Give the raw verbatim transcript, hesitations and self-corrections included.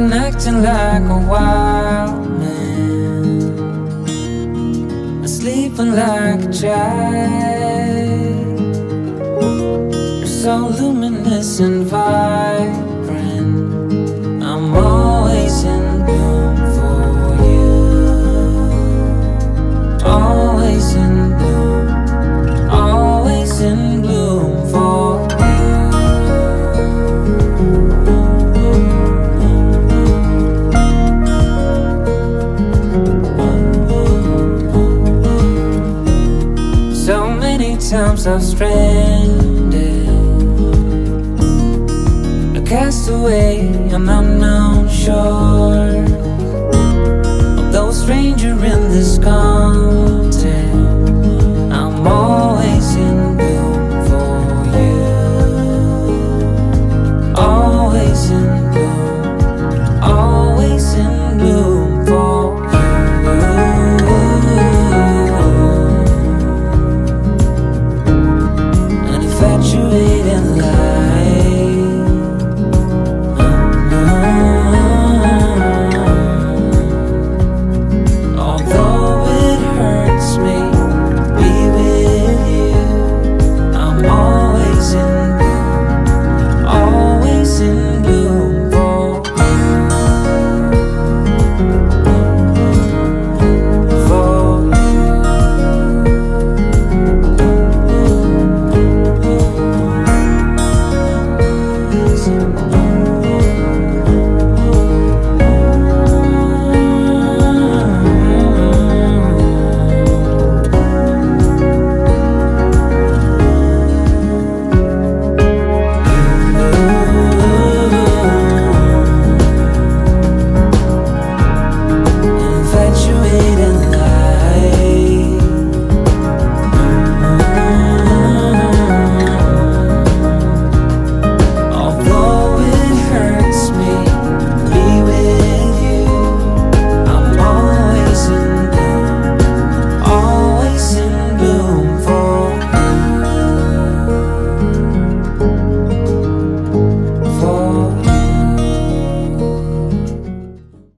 been acting like a wild man, sleeping like a child. You're so luminous and vibrant, I'm always in bloom for you. Always in bloom, always in bloom for you. So many times I've stranded, a castaway on unknown shore, although a stranger in this calm.